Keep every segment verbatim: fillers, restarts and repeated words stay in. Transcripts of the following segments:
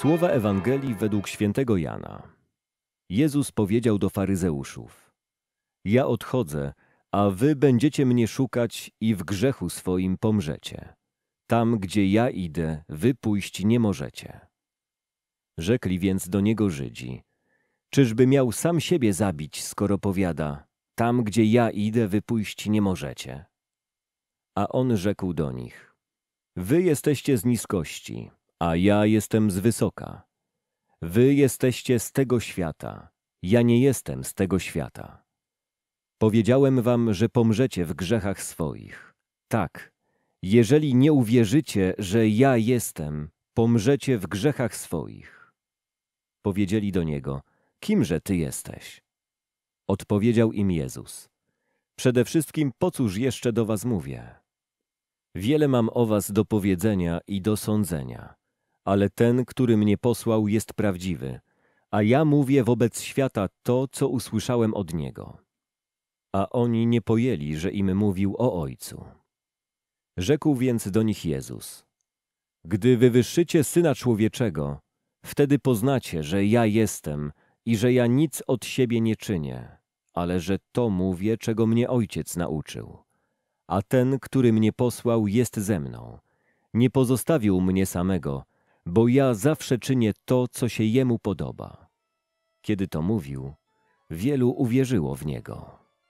Słowa Ewangelii według świętego Jana. Jezus powiedział do faryzeuszów: Ja odchodzę, a wy będziecie mnie szukać i w grzechu swoim pomrzecie. Tam, gdzie ja idę, wy pójść nie możecie. Rzekli więc do niego Żydzi: Czyżby miał sam siebie zabić, skoro powiada: Tam, gdzie ja idę, wy pójść nie możecie? A on rzekł do nich: Wy jesteście z niskości, a ja jestem z wysoka. Wy jesteście z tego świata, ja nie jestem z tego świata. Powiedziałem wam, że pomrzecie w grzechach swoich. Tak, jeżeli nie uwierzycie, że ja jestem, pomrzecie w grzechach swoich. Powiedzieli do niego: Kimże ty jesteś? Odpowiedział im Jezus: Przede wszystkim po cóż jeszcze do was mówię? Wiele mam o was do powiedzenia i do sądzenia, ale ten, który mnie posłał, jest prawdziwy, a ja mówię wobec świata to, co usłyszałem od Niego. A oni nie pojęli, że im mówił o Ojcu. Rzekł więc do nich Jezus: Gdy wywyższycie Syna Człowieczego, wtedy poznacie, że ja jestem i że ja nic od siebie nie czynię, ale że to mówię, czego mnie Ojciec nauczył. A ten, który mnie posłał, jest ze mną. Nie pozostawił mnie samego, bo ja zawsze czynię to, co się Jemu podoba. Kiedy to mówił, wielu uwierzyło w Niego.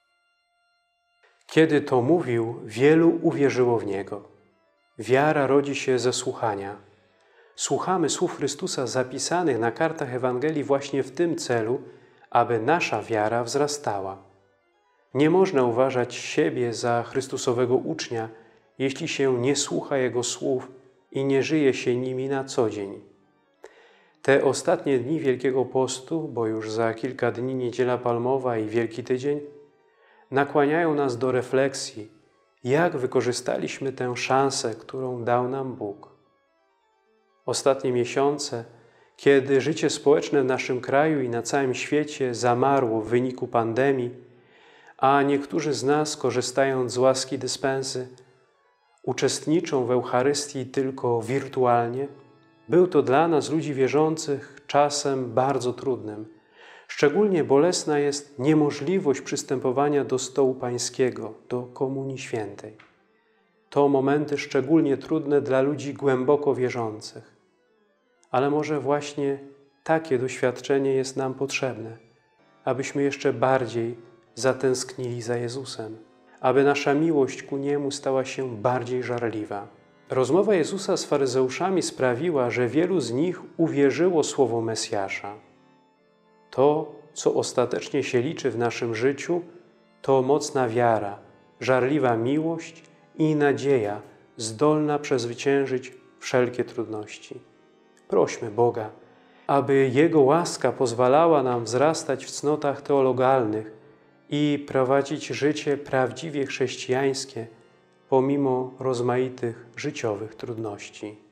Kiedy to mówił, wielu uwierzyło w Niego. Wiara rodzi się ze słuchania. Słuchamy słów Chrystusa zapisanych na kartach Ewangelii właśnie w tym celu, aby nasza wiara wzrastała. Nie można uważać siebie za Chrystusowego ucznia, jeśli się nie słucha Jego słów i nie żyje się nimi na co dzień. Te ostatnie dni Wielkiego Postu, bo już za kilka dni Niedziela Palmowa i Wielki Tydzień, nakłaniają nas do refleksji, jak wykorzystaliśmy tę szansę, którą dał nam Bóg. Ostatnie miesiące, kiedy życie społeczne w naszym kraju i na całym świecie zamarło w wyniku pandemii, a niektórzy z nas, korzystając z łaski dyspensy, uczestniczą w Eucharystii tylko wirtualnie, był to dla nas, ludzi wierzących, czasem bardzo trudnym. Szczególnie bolesna jest niemożliwość przystępowania do stołu pańskiego, do Komunii Świętej. To momenty szczególnie trudne dla ludzi głęboko wierzących. Ale może właśnie takie doświadczenie jest nam potrzebne, abyśmy jeszcze bardziej zatęsknili za Jezusem, aby nasza miłość ku Niemu stała się bardziej żarliwa. Rozmowa Jezusa z faryzeuszami sprawiła, że wielu z nich uwierzyło słowu Mesjasza. To, co ostatecznie się liczy w naszym życiu, to mocna wiara, żarliwa miłość i nadzieja, zdolna przezwyciężyć wszelkie trudności. Prośmy Boga, aby Jego łaska pozwalała nam wzrastać w cnotach teologalnych i prowadzić życie prawdziwie chrześcijańskie, pomimo rozmaitych życiowych trudności.